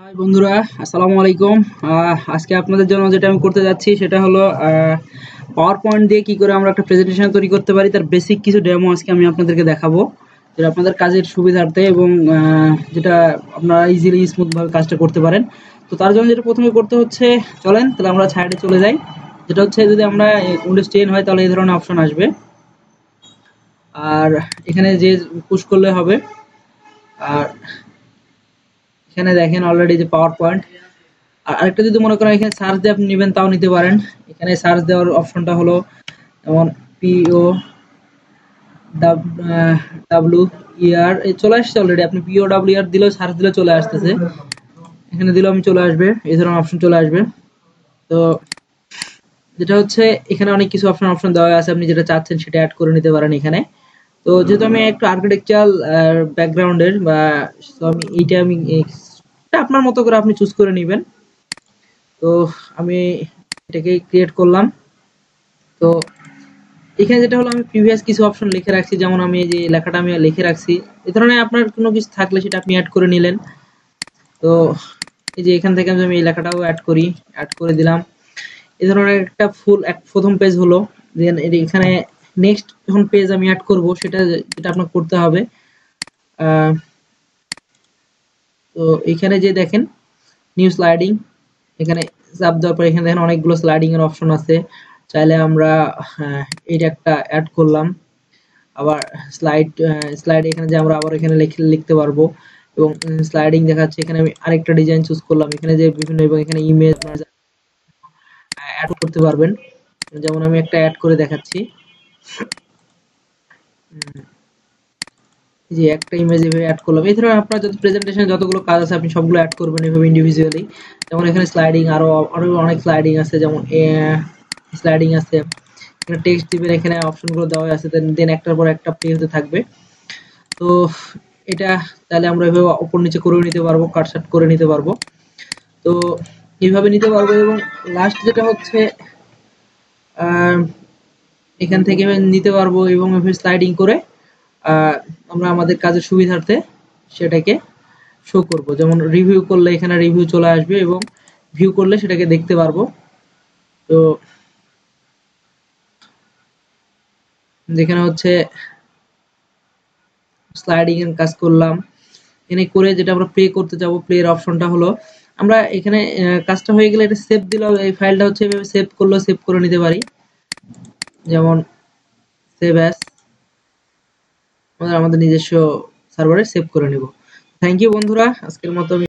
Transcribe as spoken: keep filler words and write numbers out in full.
High বন্ধুরা, আসসালামু আলাইকুম। আহ, আজকে আপনাদের জন্য যেটা আমি করতে যাচ্ছি সেটা হলো পাওয়ার পয়েন্ট দিয়ে কি করে আমরা একটা প্রেজেন্টেশন তৈরি করতে পারি তার বেসিক কিছু ডেমো আজকে আমি আপনাদেরকে দেখাবো, যেটা আপনাদের কাজের সুবিধার্থে এবং আহ, যেটা আপনারা ইজিলি স্মুথ ভাবে কাজটা করতে পারেন। তো তার জন্য যেটা প্রথমে করতে হচ্ছে, চলেন তাহলে আমরা সাইডে চলে যাই। যেটা হচ্ছে যদি আমরা উইন্ডোজ টেন হয় তাহলে এই ধরনের অপশন আসবে, আর এখানে যে পুশ করলে হবে। আর এখানে দেখেন অলরেডি যে পাওয়ার পয়েন্ট। আর আরেকটা যদি মনে করেন এখানে সার্চ দিয়ে আপনি নেবেন তাও নিতে পারেন। এখানে সার্চ দেওয়ার অপশনটা হলো যেমন পিও ডাব্লিউ ইয়ার চলে আসছে অলরেডি। আপনি পিও ডাব্লিউ ইয়ার দিলেও সার্চ দিলে চলে আসতেছে, এখানে দিলেও আমি চলে আসবে, এই ধরনের অপশন চলে আসবে। তো যেটা হচ্ছে এখানে অনেক কিছু অপশন অপশন দেওয়া আছে, আপনি যেটা চাচ্ছেন সেটা অ্যাড করে নিতে পারেন এখানে। তো যেহেতু আমি একটু আর্কিটেকচারাল ব্যাকগ্রাউন্ডের বা so আমি এইটা আমি এটা আপনার মতো করে আপনি চুজ করে নেবেন। তো আমি এটাকে ক্রিয়েট করলাম। তো এখানে যেটা হলো আমি প্রিভিয়াস কিছু অপশন লিখে রাখছি, যেমন আমি এই যে লেখাটা আমি লিখে রাখছি, এই ধরনের আপনার কোনো কিছু থাকলে সেটা আপনি অ্যাড করে নিলেন। তো এই যে এখান থেকে আমি এই লেখাটাও অ্যাড করি, অ্যাড করে দিলাম। এই ধরনের একটা ফুল এক প্রথম পেজ হলো। দেন এখানে নেক্সট যখন পেজ আমি অ্যাড করব সেটা যেটা আপনার করতে হবে, আহ, তো এখানে যে দেখেন নিউ স্লাইডিং, এখানে চাপ দেওয়ার পর এখানে দেখেন অনেকগুলো স্লাইডিং এর অপশন আছে। চাইলে আমরা এইটা একটা অ্যাড করলাম, আবার স্লাইড স্লাইড এখানে যে আমরা আবার এখানে লিখে লিখতে পারবো এবং স্লাইডিং দেখাচ্ছে। এখানে আমি আরেকটা ডিজাইন চুজ করলাম, এখানে যে বিভিন্ন এবং এখানে ইমেজ অ্যাড করতে পারবেন। যেমন আমি একটা অ্যাড করে দেখাচ্ছি, যে একটা ইমেজ এভাবে অ্যাড করলাম। এই ধরনের আপনার যত প্রেজেন্টেশন যতগুলো কাজ আছে আপনি সবগুলো অ্যাড করবেন এভাবে ইন্ডিভিজুয়ালি। যেমন এখানে স্লাইডিং আরো আরো অনেক স্লাইডিং আছে, যেমন স্লাইডিং আছে, এখানে টেক্সট দিবেন, এখানে অপশনগুলো দেওয়া আছে, দেন একটার পর একটা প্লে হতে থাকবে। তো এটা তাহলে আমরা এভাবে উপর নিচে করে নিতে পারবো, কাটসাট করে নিতে পারবো। তো এইভাবে নিতে পারবো এবং লাস্ট যেটা হচ্ছে এখান থেকে নিতে পারবো এবং এভাবে স্লাইডিং করে আমরা আমাদের কাজের সুবিধার্থে সেটাকে শো করব। যেমন রিভিউ করলে এখানে রিভিউ চলে আসবে এবং ভিউ করলে সেটাকে দেখতে পারবো। তো যেখানে হচ্ছে স্লাইডিং এর কাজ করলাম, এখানে করে যেটা আমরা প্লে করতে যাব, প্লে এর অপশনটা হলো আমরা এখানে কাজটা হয়ে গেলে এটা সেভ দিলাম। এই ফাইলটা হচ্ছে এভাবে সেভ করলেও সেভ করে নিতে পারি, যেমন সেভ অ্যাজ আমাদের আমাদের নিজস্ব সার্ভারে সেভ করে নেব। থ্যাংক ইউ বন্ধুরা, আজকের মতো